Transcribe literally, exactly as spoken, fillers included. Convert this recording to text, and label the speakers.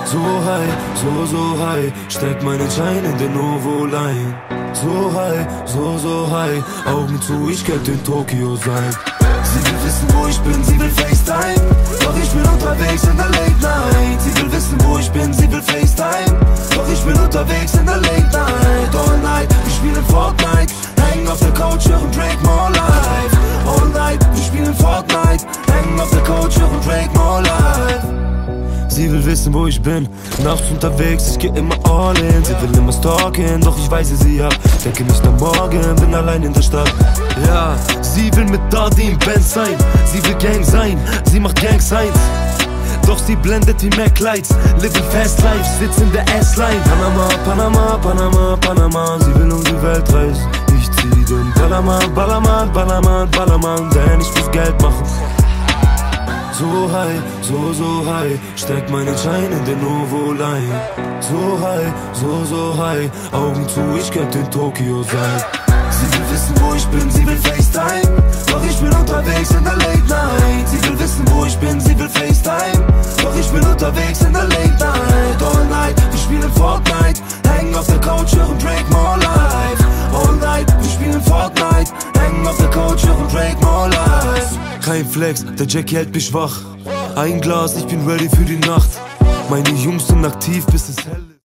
Speaker 1: So high, so, so high, steck meinen Schein in den Novo-Line. So high, so, so high, Augen zu, ich könnte in Tokio sein. Sie will wissen, wo ich bin, sie will FaceTime, doch ich bin unterwegs in der Late Night. Sie will wissen, wo ich bin, sie will FaceTime, doch ich bin unterwegs in der Late Night. All night, wir spielen Fortnite, hängen auf der Couch, hören Drake More Life. All night, wir spielen Fortnite, hängen auf der Couch, hören Drake More Life. Sie will wissen, wo ich bin, nachts unterwegs, ich geh immer all in. Sie will immer stalken, doch ich weise sie ab. Denke nicht am Morgen, bin allein in der Stadt. Ja, sie will mit Dardi im Band sein. Sie will Gang sein, sie macht Gang Signs. Doch sie blendet wie Mac Lights. Living fast life, sitzt in der S-Line. Panama, Panama, Panama, Panama. Sie will um die Welt reisen. Ich zieh den Ballermann, Ballermann, Ballermann, Ballermann, denn ich will's Geld machen. So high, so, so high, steck meinen Schein in den Novo-Line. So high, so, so high, Augen zu, ich könnte in Tokio sein. Sie will wissen, wo ich bin, sie will FaceTime, doch ich bin unterwegs in der Late Night. Sie will wissen, wo ich bin, sie will FaceTime, doch ich bin unterwegs in der Late Night. All night, wir spielen Fortnite, hängen auf der Couch, hören Drake More Life. All night, wir spielen Fortnite, hängen auf der Couch, hören Drake More Life. Kein Flex, der Jackie hält mich wach. Ein Glas, ich bin ready für die Nacht. Meine Jungs sind aktiv, bis es hell ist.